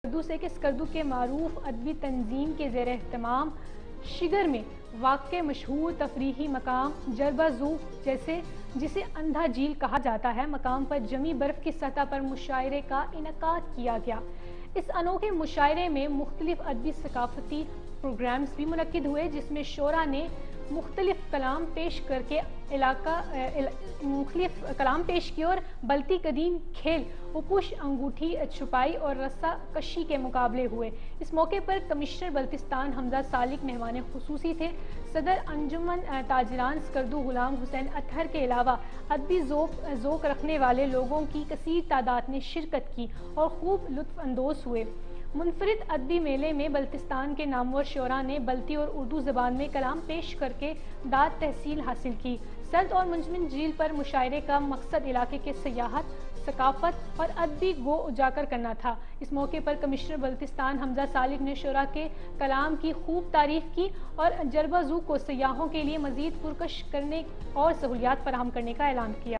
اردو سے کہ اسکردو کے معروف ادبی تنظیم کے زیر اہتمام شگر میں واقع مشہور تفریحی مقام جربہ زو جسے اندھا جھیل کہا جاتا ہے مقام پر جمی برف کی سطح پر مشاعرے کا انعقاد کیا گیا۔ اس انوکھے مشاعرے میں مختلف ادبی ثقافتی پروگرامز بھی منعقد ہوئے جس میں شعراء نے مختلف کلام پیش کی اور بلتی قدیم کھیل اپوش انگوٹھی چھپائی اور رسہ کشی کے مقابلے ہوئے۔ اس موقع پر کمشنر بلتستان حمزہ سالک مہمان خصوصی تھے۔ صدر انجمن تاجران اسکردو غلام حسین اطہر کے علاوہ ادبی ذوق رکھنے والے لوگوں کی کثیر تعداد نے شرکت کی اور خوب لطف اندوز ہوئے۔ منفرد ادبی میلے میں بلتستان کے نامور شعراء نے بلتی اور اردو زبان میں کلام پیش کر کے داد تحصیل حاصل کی۔ سرد اور منجمد جھیل پر مشاعرے کا مقصد علاقے کے سیاحت، ثقافت اور ادبی گو اجاگر کرنا تھا۔ اس موقع پر کمشنر بلتستان حمزہ سالک نے شعراء کے کلام کی خوب تعریف کی اور جربہ زو کو سیاحوں کے لیے مزید پرکش کرنے اور سہولیات فراہم کرنے کا اعلان کیا۔